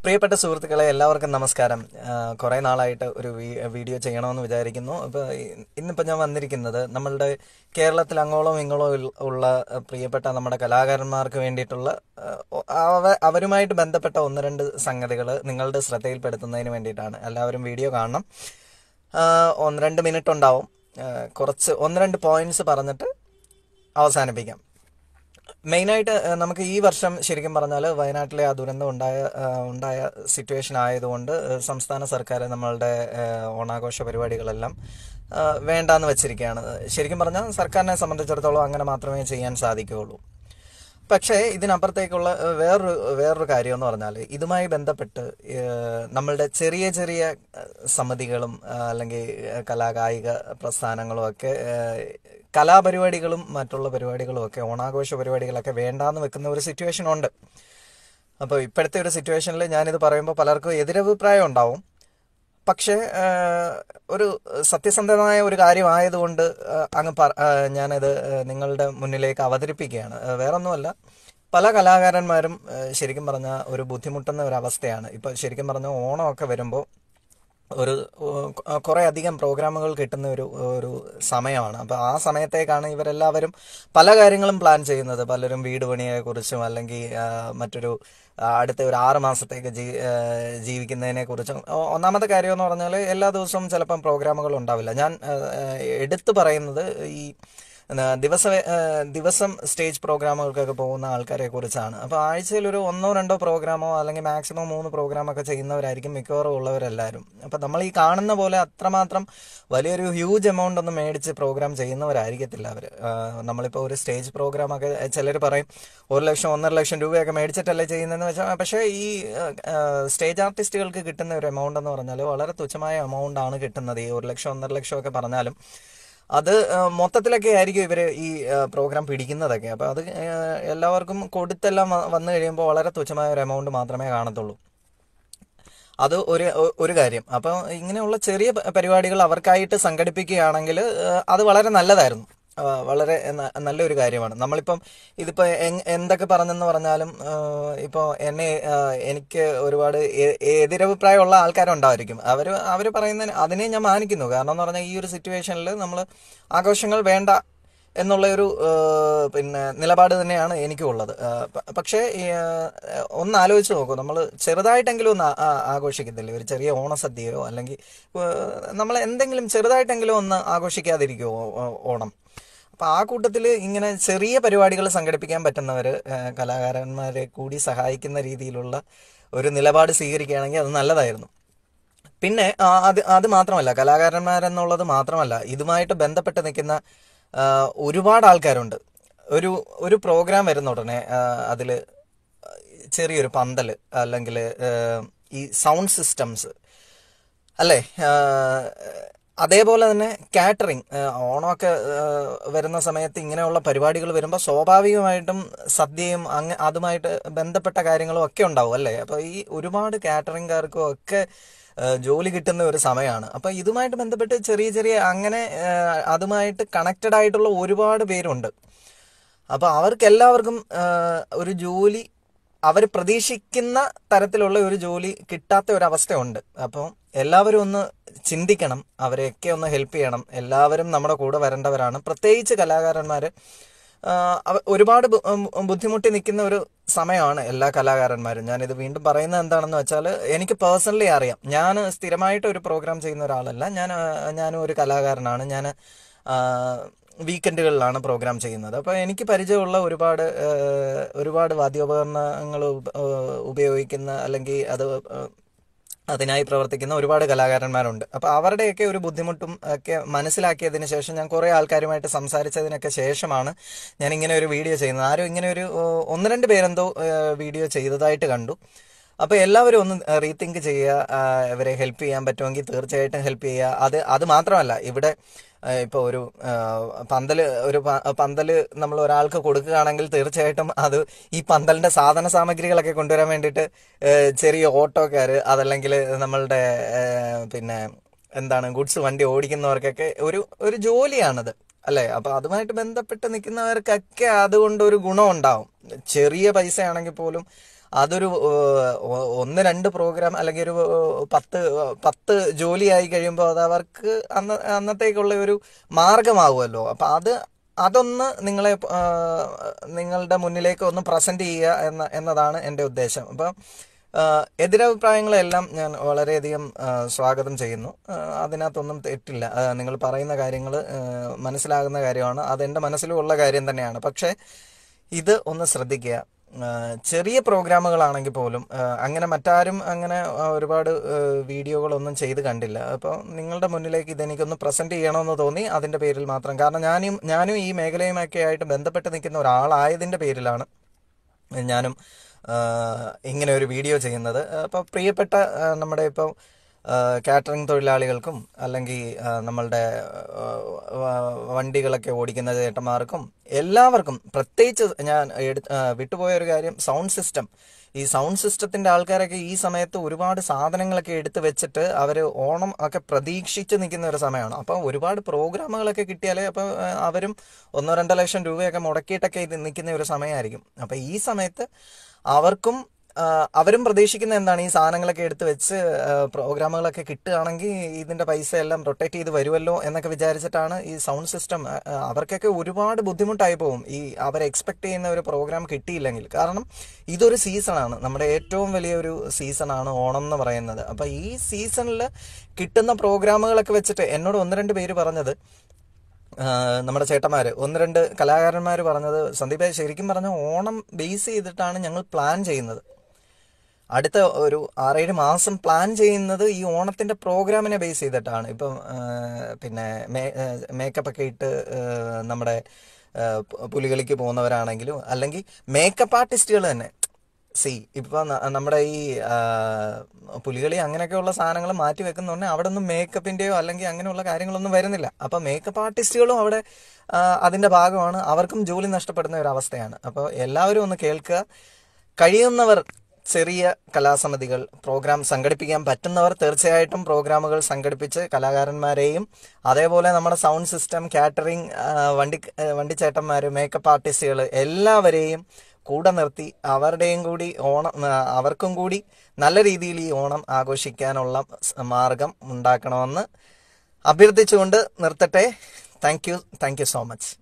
പ്രിയപ്പെട്ട സുഹൃത്തുക്കളെ, എല്ലാവർക്കും നമസ്കാരം. കുറേ നാളായിട്ട് ഒരു വീഡിയോ ചെയ്യണമെന്ന് വിചാരിക്കുന്നു. അപ്പോൾ ഇന്നിപ്പോൾ ഞാൻ വന്നിരിക്കുന്നത് നമ്മളുടെ കേരളത്തിൽ അങ്ങോളം ഇങ്ങോളം ഉള്ള പ്രിയപ്പെട്ട നമ്മുടെ കലാകാരന്മാർക്ക് വേണ്ടിയിട്ടുള്ള അവരുമായിട്ട് ബന്ധപ്പെട്ട ഒന്ന് രണ്ട് സംഗതികൾ നിങ്ങളുടെ ശ്രദ്ധയിൽപ്പെടുത്തുന്നതിന് വേണ്ടിയിട്ടാണ്. എല്ലാവരും വീഡിയോ കാണണം. 1-2 മിനിറ്റ് ഉണ്ടാവും. കുറച്ച് 1-2 പോയിന്റ്സ് പറഞ്ഞിട്ട് അവസാനിപ്പിക്കാം. മെയിനായിട്ട് നമുക്ക് ഈ വർഷം ശരിക്കും പറഞ്ഞാൽ വയനാട്ടിലെ ആ ദുരന്തം ഉണ്ടായ സിറ്റുവേഷൻ ആയതുകൊണ്ട് സംസ്ഥാന സർക്കാർ നമ്മളുടെ ഓണാഘോഷ പരിപാടികളെല്ലാം വേണ്ടാന്ന് വെച്ചിരിക്കുകയാണ്. ശരിക്കും പറഞ്ഞാൽ സർക്കാരിനെ സംബന്ധിച്ചിടത്തോളം അങ്ങനെ മാത്രമേ ചെയ്യാൻ സാധിക്കുകയുള്ളൂ. പക്ഷേ ഇതിനപ്പുറത്തേക്കുള്ള വേറൊരു കാര്യം എന്ന് പറഞ്ഞാൽ, ഇതുമായി ബന്ധപ്പെട്ട് നമ്മളുടെ ചെറിയ ചെറിയ സമിതികളും അല്ലെങ്കിൽ കലാകായിക പ്രസ്ഥാനങ്ങളും ഒക്കെ കലാപരിപാടികളും മറ്റുള്ള പരിപാടികളും ഒക്കെ ഓണാഘോഷ പരിപാടികളൊക്കെ വേണ്ടാന്ന് വെക്കുന്ന ഒരു സിറ്റുവേഷൻ ഉണ്ട്. അപ്പോൾ ഇപ്പോഴത്തെ ഒരു സിറ്റുവേഷനിൽ ഞാനിത് പറയുമ്പോൾ പലർക്കും എതിരഭിപ്രായം ഉണ്ടാവും. പക്ഷേ ഒരു സത്യസന്ധമായ ഒരു കാര്യമായതുകൊണ്ട് ഞാനത് നിങ്ങളുടെ മുന്നിലേക്ക് അവതരിപ്പിക്കുകയാണ്. വേറൊന്നുമല്ല, പല കലാകാരന്മാരും ശരിക്കും പറഞ്ഞാൽ ഒരു ബുദ്ധിമുട്ടുന്ന ഒരു അവസ്ഥയാണ്. ഇപ്പോൾ ശരിക്കും പറഞ്ഞാൽ ഓണമൊക്കെ വരുമ്പോൾ കുറേ അധികം പ്രോഗ്രാമുകൾ കിട്ടുന്ന ഒരു സമയമാണ്. അപ്പോൾ ആ സമയത്തേക്കാണ് ഇവരെല്ലാവരും പല കാര്യങ്ങളും പ്ലാൻ ചെയ്യുന്നത്. പലരും വീട് പണിയെക്കുറിച്ചും അല്ലെങ്കിൽ മറ്റൊരു അടുത്ത ഒരു 6 മാസത്തേക്ക് ജീവിക്കുന്നതിനെ കുറിച്ചും. ഒന്നാമത്തെ കാര്യം എന്ന് പറഞ്ഞാൽ, എല്ലാ ദിവസവും ചിലപ്പം പ്രോഗ്രാമുകൾ ഉണ്ടാവില്ല. ഞാൻ എടുത്തു പറയുന്നത് ഈ ദിവസം സ്റ്റേജ് പ്രോഗ്രാമുകൾക്കൊക്കെ പോകുന്ന ആൾക്കാരെ കുറിച്ചാണ്. അപ്പോൾ ആഴ്ചയിൽ ഒരു 1-2 പ്രോഗ്രാമോ അല്ലെങ്കിൽ മാക്സിമം 3 പ്രോഗ്രാമൊക്കെ ചെയ്യുന്നവരായിരിക്കും മിക്കവാറും ഉള്ളവരെല്ലാവരും. അപ്പോൾ നമ്മൾ ഈ കാണുന്ന പോലെ അത്രമാത്രം വലിയൊരു ഹ്യൂജ് എമൗണ്ട് ഒന്നും മേടിച്ച് പ്രോഗ്രാം ചെയ്യുന്നവരായിരിക്കത്തില്ല അവർ. നമ്മളിപ്പോൾ ഒരു സ്റ്റേജ് പ്രോഗ്രാമൊക്കെ ചിലർ പറയും 1 ലക്ഷം 1.5 ലക്ഷം രൂപയൊക്കെ മേടിച്ചിട്ടല്ലേ ചെയ്യുന്നതെന്ന് വെച്ചാൽ, പക്ഷേ ഈ സ്റ്റേജ് ആർട്ടിസ്റ്റുകൾക്ക് കിട്ടുന്ന ഒരു എമൗണ്ട് എന്ന് പറഞ്ഞാൽ വളരെ തുച്ഛമായ എമൗണ്ടാണ് കിട്ടുന്നത്. ഈ 1 ലക്ഷം 1.5 ലക്ഷം ഒക്കെ പറഞ്ഞാലും അത് മൊത്തത്തിലൊക്കെ ആയിരിക്കും ഇവർ ഈ പ്രോഗ്രാം പിടിക്കുന്നതൊക്കെ. അപ്പോൾ അത് എല്ലാവർക്കും കൊടുത്തെല്ലാം വന്നു കഴിയുമ്പോൾ വളരെ തുച്ഛമായ ഒരു എമൗണ്ട് മാത്രമേ കാണത്തുള്ളൂ. അത് ഒരു കാര്യം. അപ്പോൾ ഇങ്ങനെയുള്ള ചെറിയ പരിപാടികൾ അവർക്കായിട്ട് സംഘടിപ്പിക്കുകയാണെങ്കിൽ അത് വളരെ നല്ലതായിരുന്നു. വളരെ നല്ലൊരു കാര്യമാണ്. നമ്മളിപ്പം ഇതിപ്പോൾ എന്തൊക്കെ പറഞ്ഞെന്ന് പറഞ്ഞാലും ഇപ്പോൾ എനിക്ക് ഒരുപാട് എതിരഭിപ്രായമുള്ള ആൾക്കാരുണ്ടായിരിക്കും. അവർ പറയുന്നതിന് അതിനെ ഞാൻ മാനിക്കുന്നു. കാരണം എന്ന് പറഞ്ഞാൽ ഈ ഒരു സിറ്റുവേഷനിൽ നമ്മൾ ആഘോഷങ്ങൾ വേണ്ട എന്നുള്ളൊരു നിലപാട് തന്നെയാണ് എനിക്കും ഉള്ളത്. പക്ഷേ ഒന്ന് ആലോചിച്ച് നോക്കൂ, നമ്മൾ ചെറുതായിട്ടെങ്കിലും ഒന്ന് ആഘോഷിക്കത്തില്ലേ? ഒരു ചെറിയ ഓണസദ്യയോ അല്ലെങ്കിൽ നമ്മൾ എന്തെങ്കിലും ചെറുതായിട്ടെങ്കിലും ഒന്ന് ആഘോഷിക്കാതിരിക്കുമോ ഓണം? അപ്പം ആ കൂട്ടത്തിൽ ഇങ്ങനെ ചെറിയ പരിപാടികൾ സംഘടിപ്പിക്കാൻ പറ്റുന്നവർ കലാകാരന്മാരെ കൂടി സഹായിക്കുന്ന രീതിയിലുള്ള ഒരു നിലപാട് സ്വീകരിക്കുകയാണെങ്കിൽ അത് നല്ലതായിരുന്നു. പിന്നെ അത് മാത്രമല്ല, കലാകാരന്മാരെന്നുള്ളത് മാത്രമല്ല, ഇതുമായിട്ട് ബന്ധപ്പെട്ട് നിൽക്കുന്ന ഒരുപാട് ആൾക്കാരുണ്ട്. ഒരു പ്രോഗ്രാം വരുന്ന ഉടനെ അതിൽ ചെറിയൊരു പന്തൽ അല്ലെങ്കിൽ ഈ സൗണ്ട് സിസ്റ്റംസ് അല്ലേ, അതേപോലെ തന്നെ കാറ്ററിംഗ്. ഓണമൊക്കെ വരുന്ന സമയത്ത് ഇങ്ങനെയുള്ള പരിപാടികൾ വരുമ്പോൾ സ്വാഭാവികമായിട്ടും സദ്യയും അതുമായിട്ട് ബന്ധപ്പെട്ട കാര്യങ്ങളും ഒക്കെ ഉണ്ടാവും അല്ലേ. അപ്പോൾ ഈ ഒരുപാട് കാറ്ററിംഗുകാർക്കും ഒക്കെ ജോലി കിട്ടുന്ന ഒരു സമയമാണ്. അപ്പോൾ ഇതുമായിട്ട് ബന്ധപ്പെട്ട് ചെറിയ ചെറിയ അങ്ങനെ അതുമായിട്ട് കണക്റ്റഡ് ആയിട്ടുള്ള ഒരുപാട് പേരുണ്ട്. അപ്പോൾ അവർക്കെല്ലാവർക്കും ഒരു ജോലി, അവർ പ്രതീക്ഷിക്കുന്ന തരത്തിലുള്ള ഒരു ജോലി കിട്ടാത്ത ഒരവസ്ഥയുണ്ട്. അപ്പോൾ എല്ലാവരും ഒന്ന് ചിന്തിക്കണം, അവരെയൊക്കെ ഒന്ന് ഹെൽപ്പ് ചെയ്യണം. എല്ലാവരും നമ്മുടെ കൂടെ വരേണ്ടവരാണ്. പ്രത്യേകിച്ച് കലാകാരന്മാർ ഒരുപാട് ബുദ്ധിമുട്ടി നിൽക്കുന്ന ഒരു സമയമാണ് എല്ലാ കലാകാരന്മാരും. ഞാനിത് വീണ്ടും പറയുന്നത് എന്താണെന്ന് വെച്ചാൽ, എനിക്ക് പേഴ്സണലി അറിയാം. ഞാൻ സ്ഥിരമായിട്ട് ഒരു പ്രോഗ്രാം ചെയ്യുന്ന ഒരാളല്ല. ഞാനും ഒരു കലാകാരനാണ്. ഞാൻ വീക്കെൻഡുകളിലാണ് പ്രോഗ്രാം ചെയ്യുന്നത്. അപ്പോൾ എനിക്ക് പരിചയമുള്ള ഒരുപാട് വാദ്യോപകരണങ്ങൾ ഉപയോഗിക്കുന്ന അല്ലെങ്കിൽ അതിനായി പ്രവർത്തിക്കുന്ന ഒരുപാട് കലാകാരന്മാരുണ്ട്. അപ്പോൾ അവരുടെയൊക്കെ ഒരു ബുദ്ധിമുട്ടും ഒക്കെ മനസ്സിലാക്കിയതിന് ശേഷം ഞാൻ കുറേ ആൾക്കാരുമായിട്ട് സംസാരിച്ചതിനൊക്കെ ശേഷമാണ് ഞാൻ ഇങ്ങനെ ഒരു വീഡിയോ ചെയ്യുന്നത്. ആരും ഇങ്ങനെ ഒരു 1-2 പേരെന്തോ വീഡിയോ ചെയ്തതായിട്ട് കണ്ടു. അപ്പോൾ എല്ലാവരും ഒന്ന് റീതിങ്ക് ചെയ്യുക. ഇവരെ ഹെൽപ്പ് ചെയ്യാൻ പറ്റുമെങ്കിൽ തീർച്ചയായിട്ടും ഹെൽപ്പ് ചെയ്യുക. അത് മാത്രമല്ല, ഇവിടെ ഇപ്പോൾ ഒരു പന്തല് നമ്മൾ ഒരാൾക്ക് കൊടുക്കുകയാണെങ്കിൽ തീർച്ചയായിട്ടും അത് ഈ പന്തലിന്റെ സാധന സാമഗ്രികളൊക്കെ കൊണ്ടുവരാൻ വേണ്ടിയിട്ട് ചെറിയ ഓട്ടോക്കാർ, അതല്ലെങ്കിൽ നമ്മളുടെ ഗുഡ്സ് വണ്ടി ഓടിക്കുന്നവർക്കൊക്കെ ഒരു ജോലിയാണത് അല്ലേ. അപ്പൊ അതുമായിട്ട് ബന്ധപ്പെട്ട് നിൽക്കുന്നവർക്കൊക്കെ അതുകൊണ്ട് ഒരു ഗുണം ഉണ്ടാവും. ചെറിയ പൈസ ആണെങ്കിൽ പോലും അതൊരു ഒന്ന് രണ്ട് പ്രോഗ്രാം അല്ലെങ്കിൽ ഒരു 10 ജോലിയായി കഴിയുമ്പോൾ അത് അവർക്ക് അന്നത്തേക്കുള്ള ഒരു മാർഗമാവുമല്ലോ. അപ്പം അതൊന്ന് നിങ്ങളുടെ മുന്നിലേക്ക് ഒന്ന് പ്രസന്റ് ചെയ്യുക എന്നതാണ് എൻ്റെ ഉദ്ദേശം. അപ്പം എതിരഭിപ്രായങ്ങളെല്ലാം ഞാൻ വളരെയധികം സ്വാഗതം ചെയ്യുന്നു. അതിനകത്തൊന്നും തെറ്റില്ല. നിങ്ങൾ പറയുന്ന കാര്യങ്ങൾ മനസ്സിലാകുന്ന കാര്യമാണ്, അതെൻ്റെ മനസ്സിലും ഉള്ള കാര്യം തന്നെയാണ്. പക്ഷേ ഇത് ഒന്ന് ശ്രദ്ധിക്കുക. ചെറിയ പ്രോഗ്രാമുകളാണെങ്കിൽ പോലും അങ്ങനെ മറ്റാരും അങ്ങനെ ഒരുപാട് വീഡിയോകളൊന്നും ചെയ്ത് കണ്ടില്ല. അപ്പോൾ നിങ്ങളുടെ മുന്നിലേക്ക് ഇതെനിക്കൊന്ന് പ്രസൻറ്റ് ചെയ്യണമെന്ന് തോന്നി, അതിൻ്റെ പേരിൽ മാത്രം. കാരണം ഞാനും ഈ മേഖലയുമൊക്കെ ആയിട്ട് ബന്ധപ്പെട്ട് നിൽക്കുന്ന ഒരാളായതിൻ്റെ പേരിലാണ് ഞാനും ഇങ്ങനെ ഒരു വീഡിയോ ചെയ്യുന്നത്. അപ്പോൾ പ്രിയപ്പെട്ട നമ്മുടെ ഇപ്പോൾ കാറ്ററിംഗ് തൊഴിലാളികൾക്കും അല്ലെങ്കിൽ നമ്മളുടെ വണ്ടികളൊക്കെ ഓടിക്കുന്ന ചേട്ടന്മാർക്കും എല്ലാവർക്കും, പ്രത്യേകിച്ച് ഞാൻ വിട്ടുപോയ ഒരു കാര്യം, സൗണ്ട് സിസ്റ്റം. ഈ സൗണ്ട് സിസ്റ്റത്തിൻ്റെ ആൾക്കാരൊക്കെ ഈ സമയത്ത് ഒരുപാട് സാധനങ്ങളൊക്കെ എടുത്ത് വെച്ചിട്ട് അവർ ഓണം ഒക്കെ പ്രതീക്ഷിച്ച് നിൽക്കുന്ന ഒരു സമയമാണ്. അപ്പോൾ ഒരുപാട് പ്രോഗ്രാമുകളൊക്കെ കിട്ടിയാലേ അപ്പോൾ അവരും 1-2 ലക്ഷം രൂപയൊക്കെ മുടക്കിയിട്ടൊക്കെ ഇത് നിൽക്കുന്ന ഒരു സമയമായിരിക്കും. അപ്പോൾ ഈ സമയത്ത് അവരും പ്രതീക്ഷിക്കുന്ന എന്താണ്, ഈ സാധനങ്ങളൊക്കെ എടുത്ത് വെച്ച് പ്രോഗ്രാമുകളൊക്കെ കിട്ടുകയാണെങ്കിൽ ഇതിൻ്റെ പൈസ എല്ലാം റൊട്ടേറ്റ് ചെയ്ത് വരുമല്ലോ എന്നൊക്കെ വിചാരിച്ചിട്ടാണ് ഈ സൗണ്ട് സിസ്റ്റം. അവർക്കൊക്കെ ഒരുപാട് ബുദ്ധിമുട്ടായി പോകും ഈ അവർ എക്സ്പെക്ട് ചെയ്യുന്ന ഒരു പ്രോഗ്രാം കിട്ടിയില്ലെങ്കിൽ. കാരണം ഇതൊരു സീസണാണ്, നമ്മുടെ ഏറ്റവും വലിയൊരു സീസണാണ് ഓണം എന്ന് പറയുന്നത്. അപ്പോൾ ഈ സീസണിൽ കിട്ടുന്ന പ്രോഗ്രാമുകളൊക്കെ വെച്ചിട്ട് എന്നോട് 1-2 പേര് പറഞ്ഞത്, നമ്മുടെ ചേട്ടന്മാർ 1-2 കലാകാരന്മാർ പറഞ്ഞത്, സന്ദീപ് ശരിക്കും പറഞ്ഞ ഓണം ബേസ് ചെയ്തിട്ടാണ് ഞങ്ങൾ പ്ലാൻ ചെയ്യുന്നത്. അടുത്ത ഒരു 6-7 മാസം പ്ലാൻ ചെയ്യുന്നത് ഈ ഓണത്തിൻ്റെ പ്രോഗ്രാമിനെ ബേസ് ചെയ്തിട്ടാണ്. ഇപ്പം പിന്നെ മേക്കപ്പൊക്കെ ഇട്ട് നമ്മുടെ പുലികളിക്ക് പോകുന്നവരാണെങ്കിലും അല്ലെങ്കിൽ മേക്കപ്പ് ആർട്ടിസ്റ്റുകൾ തന്നെ. ഇപ്പം നമ്മുടെ ഈ പുലികളി അങ്ങനെയൊക്കെയുള്ള സാധനങ്ങൾ മാറ്റി വെക്കുന്നുണ്ടെങ്കിൽ അവിടെ ഒന്നും മേക്കപ്പിൻ്റെയോ അല്ലെങ്കിൽ അങ്ങനെയുള്ള കാര്യങ്ങളൊന്നും വരുന്നില്ല. അപ്പം മേക്കപ്പ് ആർട്ടിസ്റ്റുകളും അവിടെ അതിൻ്റെ ഭാഗമാണ്, അവർക്കും ജോലി നഷ്ടപ്പെടുന്ന ഒരു അവസ്ഥയാണ്. അപ്പോൾ എല്ലാവരും ഒന്ന് കേൾക്കുക. കഴിയുന്നവർ ചെറിയ കലാസമിതികൾ പ്രോഗ്രാം സംഘടിപ്പിക്കാൻ പറ്റുന്നവർ തീർച്ചയായിട്ടും പ്രോഗ്രാമുകൾ സംഘടിപ്പിച്ച് കലാകാരന്മാരെയും അതേപോലെ നമ്മുടെ സൗണ്ട് സിസ്റ്റം, കാറ്ററിംഗ്, വണ്ടിച്ചേട്ടന്മാർ, മേക്കപ്പ് ആർട്ടിസ്റ്റുകൾ എല്ലാവരെയും കൂടെ നിർത്തി അവർക്കും കൂടി നല്ല രീതിയിൽ ഈ ഓണം ആഘോഷിക്കാനുള്ള മാർഗം ഉണ്ടാക്കണമെന്ന് അഭ്യർത്ഥിച്ചുകൊണ്ട് നിർത്തട്ടെ. Thank you so much.